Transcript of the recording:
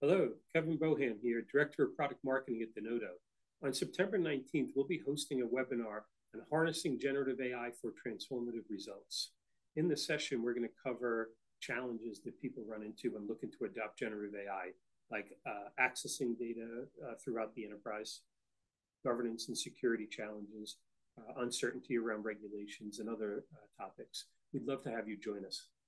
Hello, Kevin Bohan here, Director of Product Marketing at Denodo. On September 19th, we'll be hosting a webinar on harnessing generative AI for transformative results. In this session, we're going to cover challenges that people run into when looking to adopt generative AI, like accessing data throughout the enterprise, governance and security challenges, uncertainty around regulations, and other topics. We'd love to have you join us.